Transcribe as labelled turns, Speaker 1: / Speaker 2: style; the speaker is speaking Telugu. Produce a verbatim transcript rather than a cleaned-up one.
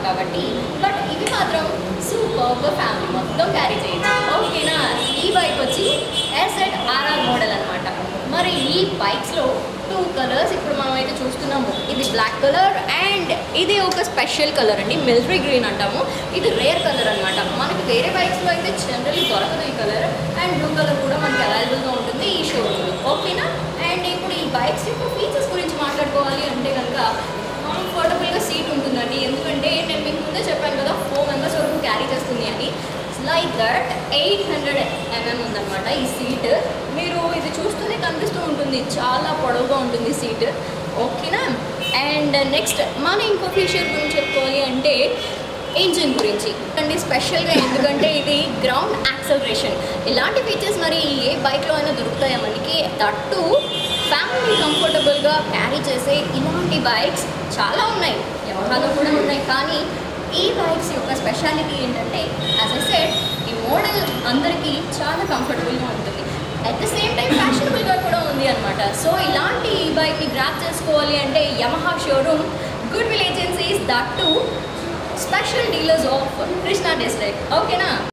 Speaker 1: కాబట్టి. బట్ ఇవి మాత్రం సూపర్గా ఫ్యామిలీ మొత్తం క్యారీ చేయొచ్చు. ఓకేనా? ఈ బైక్ వచ్చి ఎస్జెడ్ ఆర్ఆర్ మోడల్ అనమాట. మరి ఈ బైక్స్లో టూ కలర్స్ ఇప్పుడు మనం అయితే చూస్తున్నాము. ఇది బ్లాక్ కలర్ అండ్ ఇది ఒక స్పెషల్ కలర్ అండి, మిలిటరీ గ్రీన్ అంటాము. ఇది రేర్ కలర్ అనమాట. మనకి వేరే బైక్స్లో అయితే జనరల్లీ దొరకదు ఈ కలర్. అండ్ బ్లూ కలర్ కూడా మనకి అవైలబుల్గా ఉంటుంది ఈ షోరూమ్లో. ఓకేనా? అండ్ ఇప్పుడు ఈ బైక్స్ యొక్క ఫీచర్స్ గురించి మాట్లాడుకోవాలి అంటే కనుక కంఫర్టబుల్గా సీట్ ఉంటుందండి. ఎందుకంటే నేను మీకు ముందే చెప్పాను కదా, ఫోర్ మెంబర్స్ వరకు క్యారీ చేస్తుంది అని. Like that eight hundred MM ఉందన్నమాట ఈ సీట్. మీరు ఇది చూస్తూనే కనిపిస్తూ ఉంటుంది, చాలా పొడవుగా ఉంటుంది సీట్. ఓకేనా? అండ్ నెక్స్ట్ మన ఇంకో ఫీచర్ గురించి చెప్పుకోవాలి అంటే ఇంజిన్ గురించి అండి స్పెషల్గా. ఎందుకంటే ఇది గ్రౌండ్ యాక్సలరేషన్. ఇలాంటి ఫీచర్స్ మరి ఏ బైక్లో అయినా దొరుకుతాయా మనకి? దట్టు ఫ్యామిలీ కంఫర్టబుల్గా క్యారీ చేసే ఇలాంటి బైక్స్ చాలా ఉన్నాయి, యమహాలో కూడా ఉన్నాయి. కానీ ఈ బైక్స్ యొక్క స్పెషాలిటీ ఏంటంటే, యాజ్ ఐ సెడ్, ఈ మోడల్ అందరికీ చాలా కంఫర్టబుల్గా ఉంటుంది. అట్ ద సేమ్ టైం ఫ్యాషనబుల్గా కూడా ఉంది అనమాట. సో ఇలాంటి ఈ బైక్ని గ్రాప్ చేసుకోవాలి అంటే Yamaha showroom, good will agencies, that too special dealers of Krishna district. ఓకేనా?